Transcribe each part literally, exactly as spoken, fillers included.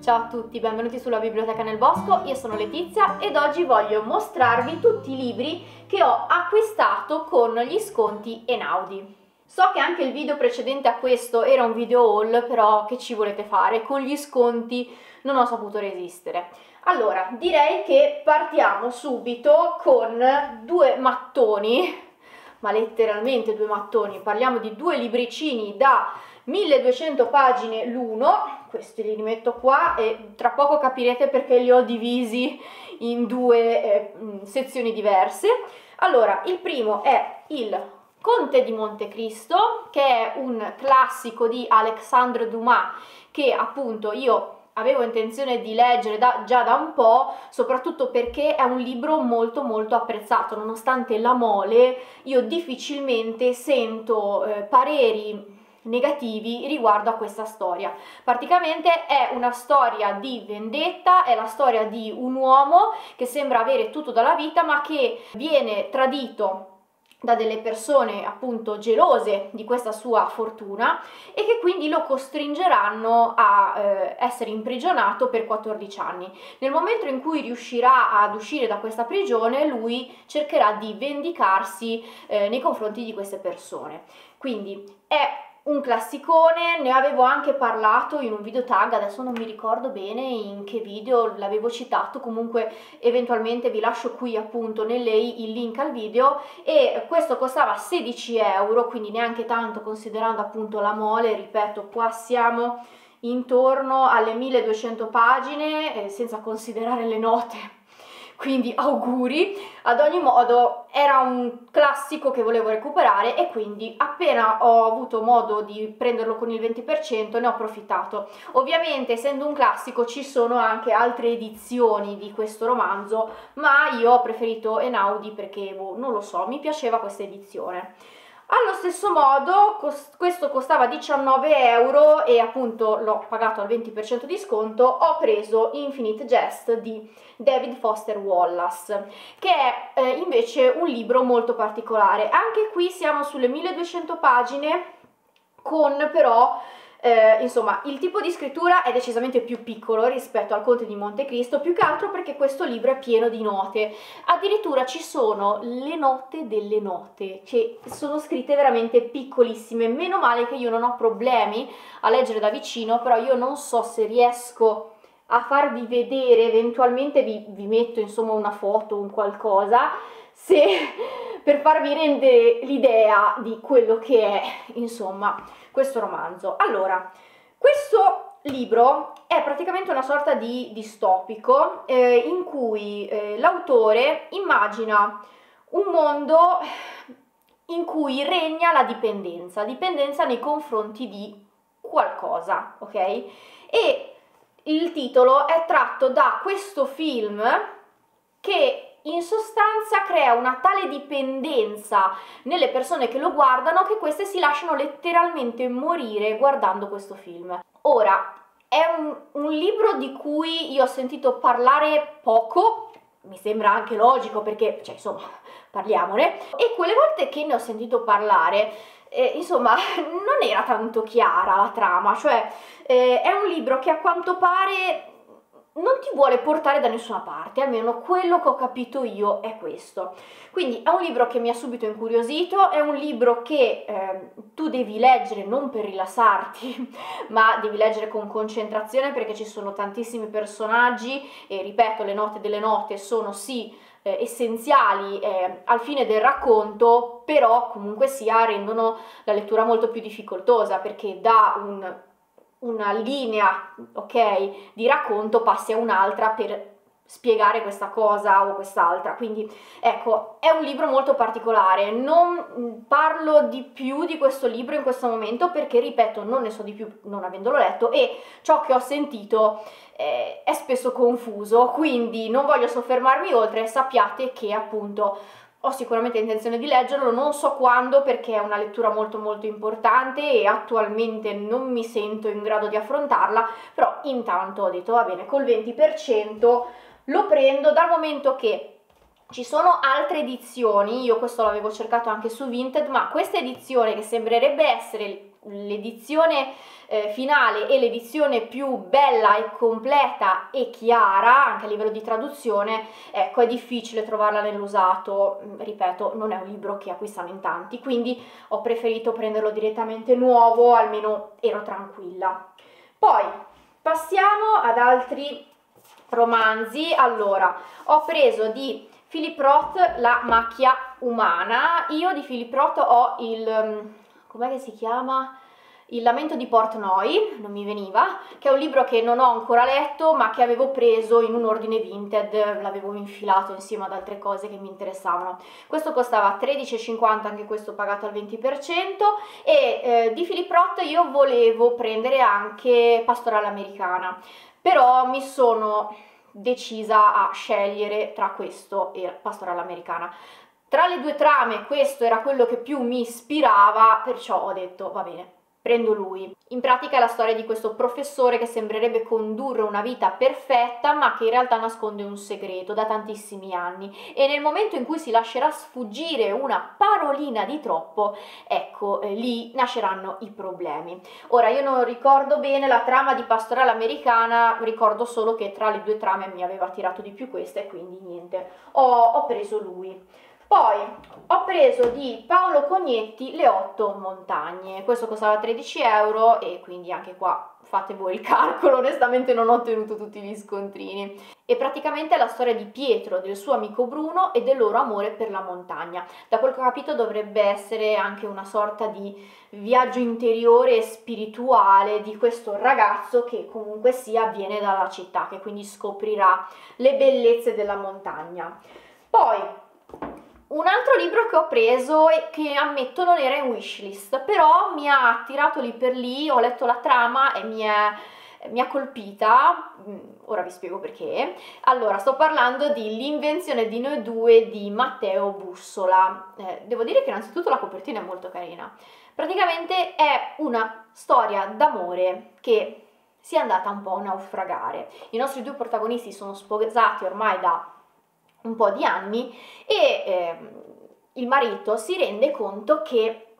Ciao a tutti, benvenuti sulla Biblioteca nel Bosco, io sono Letizia ed oggi voglio mostrarvi tutti i libri che ho acquistato con gli sconti Einaudi. So che anche il video precedente a questo era un video haul, però che ci volete fare? Con gli sconti non ho saputo resistere. Allora, direi che partiamo subito con due mattoni, ma letteralmente due mattoni, parliamo di due libricini da milleduecento pagine l'uno, questi li rimetto qua e tra poco capirete perché li ho divisi in due eh, sezioni diverse. Allora, il primo è il Conte di Montecristo, che è un classico di Alexandre Dumas, che appunto io avevo intenzione di leggere da, già da un po', soprattutto perché è un libro molto molto apprezzato, nonostante la mole io difficilmente sento eh, pareri negativi riguardo a questa storia. Praticamente è una storia di vendetta, è la storia di un uomo che sembra avere tutto dalla vita ma che viene tradito da delle persone appunto gelose di questa sua fortuna e che quindi lo costringeranno a eh, essere imprigionato per quattordici anni. Nel momento in cui riuscirà ad uscire da questa prigione, lui cercherà di vendicarsi eh, nei confronti di queste persone. Quindi è un classicone, ne avevo anche parlato in un video tag, adesso non mi ricordo bene in che video l'avevo citato, comunque eventualmente vi lascio qui appunto nelle il link al video, e questo costava sedici euro, quindi neanche tanto considerando appunto la mole. Ripeto, qua siamo intorno alle milleduecento pagine, eh, senza considerare le note. Quindi auguri. Ad ogni modo era un classico che volevo recuperare e quindi appena ho avuto modo di prenderlo con il venti per cento ne ho approfittato. Ovviamente essendo un classico ci sono anche altre edizioni di questo romanzo, ma io ho preferito Einaudi perché boh, non lo so, mi piaceva questa edizione. Allo stesso modo cost- questo costava diciannove euro e appunto l'ho pagato al venti per cento di sconto. Ho preso Infinite Jest di David Foster Wallace, che è eh, invece un libro molto particolare. Anche qui siamo sulle milleduecento pagine, con però Eh, insomma, il tipo di scrittura è decisamente più piccolo rispetto al Conte di Montecristo, più che altro perché questo libro è pieno di note. Addirittura ci sono le note delle note, che sono scritte veramente piccolissime. Meno male che io non ho problemi a leggere da vicino, però io non so se riesco a farvi vedere, eventualmente vi, vi metto insomma una foto, un qualcosa, se per farvi rendere l'idea di quello che è insomma questo romanzo. Allora, questo libro è praticamente una sorta di distopico eh, in cui eh, l'autore immagina un mondo in cui regna la dipendenza, dipendenza nei confronti di qualcosa, ok? E il titolo è tratto da questo film che in sostanza crea una tale dipendenza nelle persone che lo guardano che queste si lasciano letteralmente morire guardando questo film. Ora, è un, un libro di cui io ho sentito parlare poco, mi sembra anche logico perché, cioè insomma, parliamone, e quelle volte che ne ho sentito parlare, eh, insomma, non era tanto chiara la trama, cioè eh, è un libro che a quanto pare non ti vuole portare da nessuna parte, almeno quello che ho capito io è questo. Quindi è un libro che mi ha subito incuriosito, è un libro che eh, tu devi leggere non per rilassarti, ma devi leggere con concentrazione perché ci sono tantissimi personaggi e ripeto, le note delle note sono sì eh, essenziali eh, al fine del racconto, però comunque sia rendono la lettura molto più difficoltosa perché da un una linea, ok, di racconto passi a un'altra per spiegare questa cosa o quest'altra. Quindi ecco, è un libro molto particolare. Non parlo di più di questo libro in questo momento perché, ripeto, non ne so di più non avendolo letto e ciò che ho sentito eh, è spesso confuso, quindi non voglio soffermarmi oltre. Sappiate che appunto ho sicuramente intenzione di leggerlo, non so quando perché è una lettura molto molto importante e attualmente non mi sento in grado di affrontarla, però intanto ho detto va bene, col venti per cento lo prendo, dal momento che ci sono altre edizioni. Io questo l'avevo cercato anche su Vinted, ma questa edizione che sembrerebbe essere l'edizione eh, finale e l'edizione più bella e completa e chiara anche a livello di traduzione, ecco, è difficile trovarla nell'usato. Ripeto, non è un libro che acquistano in tanti, quindi ho preferito prenderlo direttamente nuovo, almeno ero tranquilla. Poi passiamo ad altri romanzi. Allora, ho preso di Philip Roth La macchia umana. Io di Philip Roth ho il, com'è che si chiama? Il lamento di Portnoy, non mi veniva, che è un libro che non ho ancora letto ma che avevo preso in un ordine Vinted, l'avevo infilato insieme ad altre cose che mi interessavano. Questo costava tredici e cinquanta, anche questo pagato al venti per cento, e eh, di Philip Roth io volevo prendere anche Pastorale Americana, però mi sono decisa a scegliere tra questo e Pastorale Americana. Tra le due trame questo era quello che più mi ispirava, perciò ho detto va bene, prendo lui. In pratica è la storia di questo professore che sembrerebbe condurre una vita perfetta ma che in realtà nasconde un segreto da tantissimi anni, e nel momento in cui si lascerà sfuggire una parolina di troppo, ecco, eh, lì nasceranno i problemi. Ora, io non ricordo bene la trama di Pastorale Americana, ricordo solo che tra le due trame mi aveva attirato di più questa e quindi niente, ho, ho preso lui. Poi ho preso di Paolo Cognetti Le otto montagne, questo costava tredici euro e quindi anche qua fate voi il calcolo, onestamente non ho ottenuto tutti gli scontrini. E praticamente è la storia di Pietro, del suo amico Bruno e del loro amore per la montagna. Da quel che ho capito dovrebbe essere anche una sorta di viaggio interiore e spirituale di questo ragazzo che comunque sia viene dalla città, che quindi scoprirà le bellezze della montagna. Poi un altro libro che ho preso e che ammetto non era in wishlist, però mi ha attirato lì per lì, ho letto la trama e mi è, mi ha colpita, ora vi spiego perché. Allora, sto parlando di L'invenzione di noi due di Matteo Bussola. Eh, devo dire che innanzitutto la copertina è molto carina. Praticamente è una storia d'amore che si è andata un po' a naufragare. I nostri due protagonisti sono sposati ormai da un po' di anni e eh, il marito si rende conto che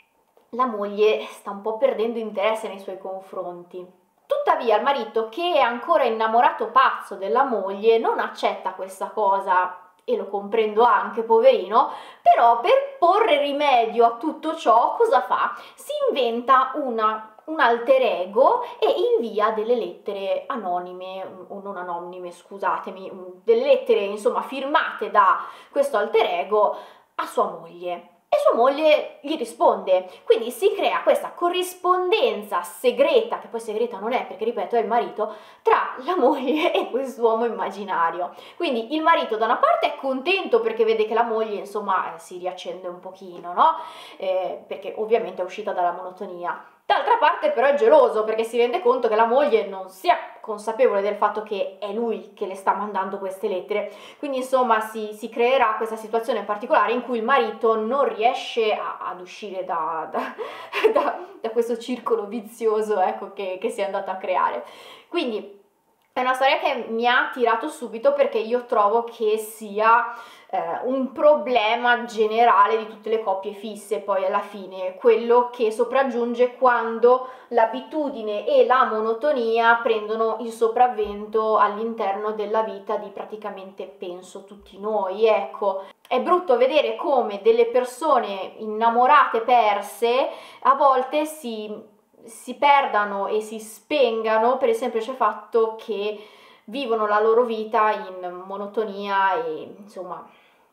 la moglie sta un po' perdendo interesse nei suoi confronti. Tuttavia il marito, che è ancora innamorato pazzo della moglie, non accetta questa cosa, e lo comprendo anche, poverino, però per porre rimedio a tutto ciò cosa fa? Si inventa una un alter ego e invia delle lettere anonime, o non anonime, scusatemi, delle lettere insomma firmate da questo alter ego a sua moglie. E sua moglie gli risponde, quindi si crea questa corrispondenza segreta, che poi segreta non è perché ripeto è il marito, tra la moglie e quest'uomo immaginario. Quindi il marito da una parte è contento perché vede che la moglie insomma si riaccende un pochino, no? Eh, perché ovviamente è uscita dalla monotonia. D'altra parte però è geloso perché si rende conto che la moglie non sia consapevole del fatto che è lui che le sta mandando queste lettere, quindi insomma si, si creerà questa situazione particolare in cui il marito non riesce a, ad uscire da, da, da, da questo circolo vizioso, ecco, che, che si è andato a creare. Quindi è una storia che mi ha attirato subito perché io trovo che sia eh, un problema generale di tutte le coppie fisse, poi alla fine, quello che sopraggiunge quando l'abitudine e la monotonia prendono il sopravvento all'interno della vita di praticamente penso tutti noi, ecco. È brutto vedere come delle persone innamorate perse a volte si si perdano e si spengano per il semplice fatto che vivono la loro vita in monotonia e insomma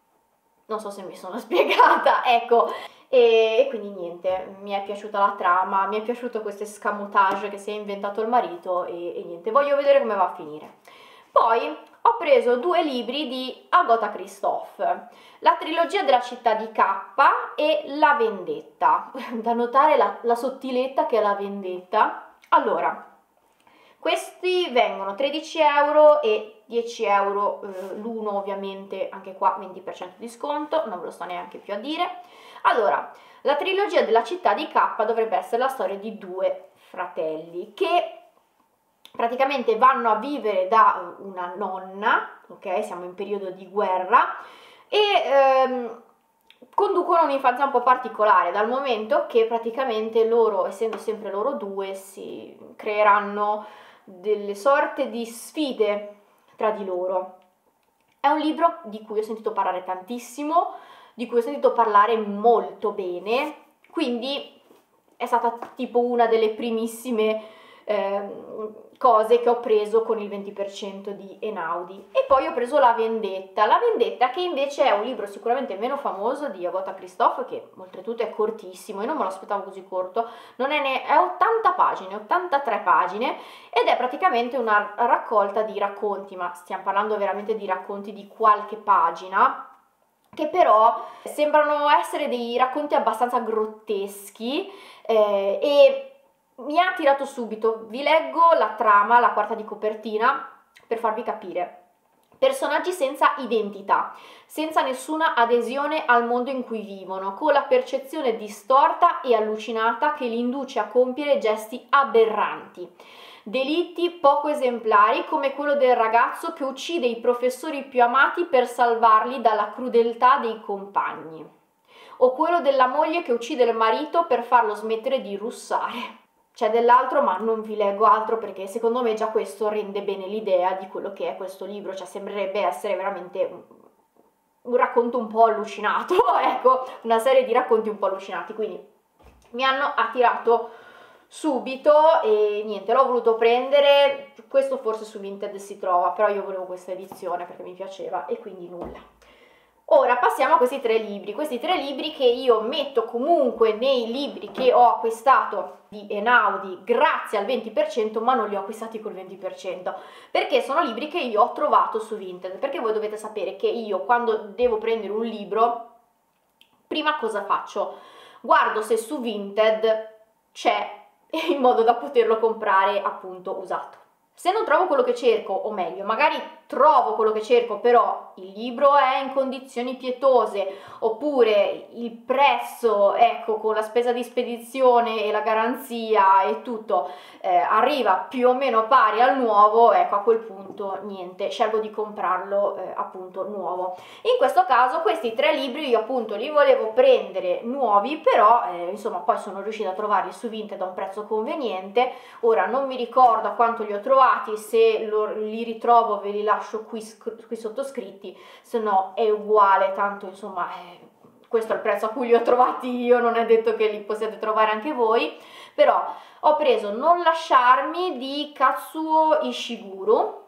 non so se mi sono spiegata, ecco. E, e quindi niente, mi è piaciuta la trama, mi è piaciuto questo escamotage che si è inventato il marito e, e niente, voglio vedere come va a finire. Poi ho preso due libri di Agatha Christophe, la trilogia della città di K e La vendetta. Da notare la, la sottiletta che è La vendetta. Allora, questi vengono tredici euro e dieci euro eh, l'uno, ovviamente anche qua venti per cento di sconto, non ve lo sto neanche più a dire. Allora, la trilogia della città di K dovrebbe essere la storia di due fratelli che praticamente vanno a vivere da una nonna, ok? Siamo in periodo di guerra, e ehm, conducono un'infanzia un po' particolare, dal momento che praticamente loro, essendo sempre loro due, si creeranno delle sorte di sfide tra di loro. È un libro di cui ho sentito parlare tantissimo, di cui ho sentito parlare molto bene, quindi è stata tipo una delle primissime eh, cose che ho preso con il venti per cento di Einaudi. E poi ho preso La Vendetta, La Vendetta che invece è un libro sicuramente meno famoso di Agatha Christophe, che oltretutto è cortissimo, io non me lo aspettavo così corto, non è, ne, è ottanta pagine, ottantatré pagine, ed è praticamente una raccolta di racconti, ma stiamo parlando veramente di racconti di qualche pagina, che però sembrano essere dei racconti abbastanza grotteschi eh, e mi ha attirato subito. Vi leggo la trama, la quarta di copertina, per farvi capire. Personaggi senza identità, senza nessuna adesione al mondo in cui vivono, con la percezione distorta e allucinata che li induce a compiere gesti aberranti. Delitti poco esemplari come quello del ragazzo che uccide i professori più amati per salvarli dalla crudeltà dei compagni, o quello della moglie che uccide il marito per farlo smettere di russare. C'è dell'altro, ma non vi leggo altro perché secondo me già questo rende bene l'idea di quello che è questo libro, cioè sembrerebbe essere veramente un, un racconto un po' allucinato, ecco, una serie di racconti un po' allucinati, quindi mi hanno attirato subito e niente, l'ho voluto prendere. Questo forse su Vinted si trova, però io volevo questa edizione perché mi piaceva e quindi nulla. Ora passiamo a questi tre libri, questi tre libri che io metto comunque nei libri che ho acquistato di Einaudi grazie al venti per cento, ma non li ho acquistati col venti per cento, perché sono libri che io ho trovato su Vinted, perché voi dovete sapere che io quando devo prendere un libro, prima cosa faccio? Guardo se su Vinted c'è in modo da poterlo comprare appunto usato. Se non trovo quello che cerco, o meglio, magari trovo quello che cerco, però il libro è in condizioni pietose, oppure il prezzo, ecco, con la spesa di spedizione e la garanzia e tutto, eh, arriva più o meno pari al nuovo, ecco, a quel punto niente, scelgo di comprarlo eh, appunto nuovo. In questo caso questi tre libri io appunto li volevo prendere nuovi, però eh, insomma poi sono riuscita a trovarli su Vinted a un prezzo conveniente. Ora non mi ricordo a quanto li ho trovati, se lo, li ritrovo ve li lascio qui, qui sottoscritti, se no è uguale, tanto insomma eh, questo è il prezzo a cui li ho trovati io, non è detto che li possiate trovare anche voi. Però ho preso Non lasciarmi di Kazuo Ishiguro,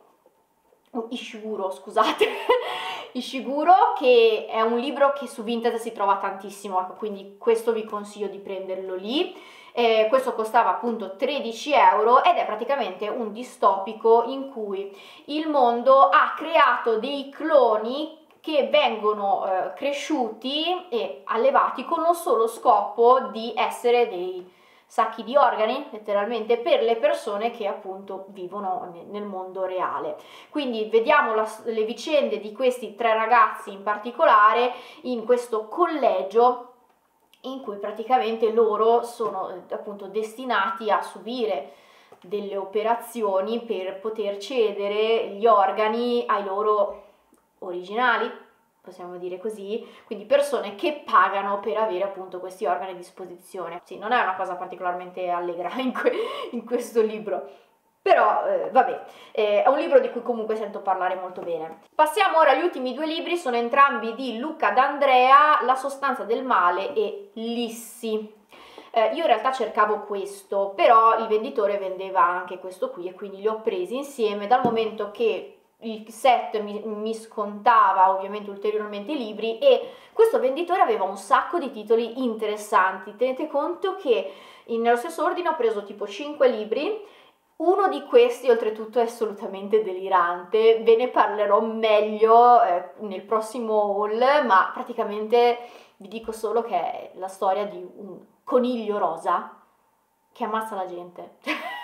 Ishiguro scusate, Ishiguro, che è un libro che su Vinted si trova tantissimo, quindi questo vi consiglio di prenderlo lì. Eh, questo costava appunto tredici euro ed è praticamente un distopico in cui il mondo ha creato dei cloni che vengono eh, cresciuti e allevati con lo solo scopo di essere dei sacchi di organi, letteralmente, per le persone che appunto vivono nel mondo reale. Quindi vediamo la, le vicende di questi tre ragazzi in particolare in questo collegio in cui praticamente loro sono appunto destinati a subire delle operazioni per poter cedere gli organi ai loro originali, possiamo dire così, quindi persone che pagano per avere appunto questi organi a disposizione. Sì, non è una cosa particolarmente allegra in, que in questo libro, però eh, vabbè, eh, è un libro di cui comunque sento parlare molto bene. Passiamo ora agli ultimi due libri, sono entrambi di Luca D'Andrea, La sostanza del male e Lissi. Eh, io in realtà cercavo questo, però il venditore vendeva anche questo qui e quindi li ho presi insieme, dal momento che il set mi, mi scontava ovviamente ulteriormente i libri e questo venditore aveva un sacco di titoli interessanti. Tenete conto che in, nello stesso ordine ho preso tipo cinque libri. Uno di questi oltretutto è assolutamente delirante, ve ne parlerò meglio eh, nel prossimo haul, ma praticamente vi dico solo che è la storia di un coniglio rosa che ammazza la gente.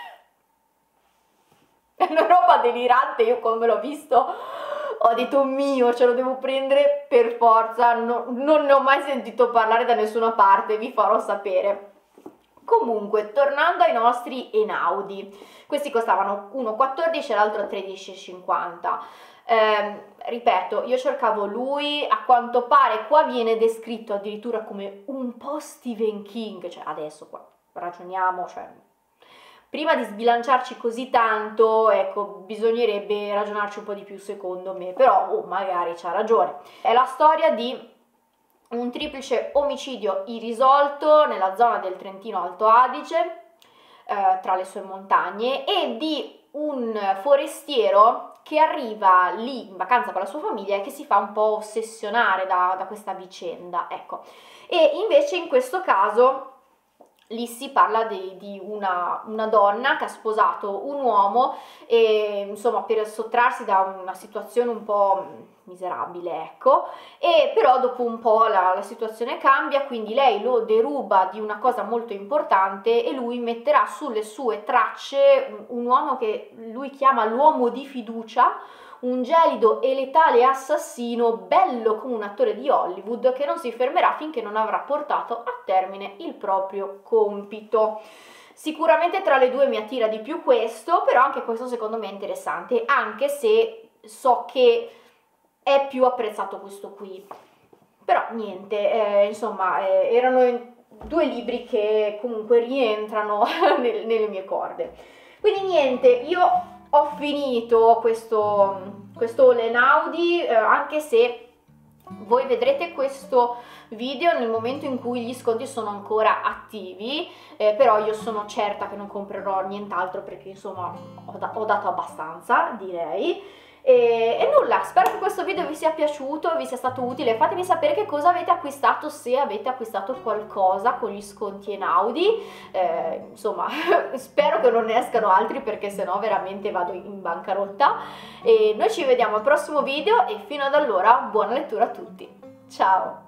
È una roba delirante, io come l'ho visto ho detto mio, ce lo devo prendere per forza, no, non ne ho mai sentito parlare da nessuna parte, vi farò sapere. Comunque, tornando ai nostri Einaudi, questi costavano uno quattordici e l'altro tredici e cinquanta. Eh, ripeto, io cercavo lui, a quanto pare qua viene descritto addirittura come un po' Stephen King, cioè adesso qua ragioniamo, cioè prima di sbilanciarci così tanto, ecco, bisognerebbe ragionarci un po' di più secondo me, però oh, magari c'ha ragione. È la storia di un triplice omicidio irrisolto nella zona del Trentino Alto Adige, eh, tra le sue montagne, e di un forestiero che arriva lì in vacanza con la sua famiglia e che si fa un po' ossessionare da, da questa vicenda, ecco. E invece in questo caso lì si parla di, di una, una donna che ha sposato un uomo e insomma per sottrarsi da una situazione un po' miserabile, ecco, e però dopo un po' la, la situazione cambia, quindi lei lo deruba di una cosa molto importante e lui metterà sulle sue tracce un, un uomo che lui chiama l'uomo di fiducia, un gelido e letale assassino, bello come un attore di Hollywood, che non si fermerà finché non avrà portato a termine il proprio compito. Sicuramente tra le due mi attira di più questo, però anche questo secondo me è interessante, anche se so che è più apprezzato questo qui. Però niente, eh, insomma, eh, erano due libri che comunque rientrano nel, nelle mie corde. Quindi niente, io ho finito questo, questo All Einaudi, eh, anche se voi vedrete questo video nel momento in cui gli sconti sono ancora attivi, eh, però io sono certa che non comprerò nient'altro perché insomma ho, da, ho dato abbastanza, direi. E, e nulla, spero che questo video vi sia piaciuto, vi sia stato utile. Fatemi sapere che cosa avete acquistato, se avete acquistato qualcosa con gli sconti Einaudi, eh, insomma spero che non ne escano altri perché sennò veramente vado in bancarotta. E noi ci vediamo al prossimo video e fino ad allora buona lettura a tutti, ciao!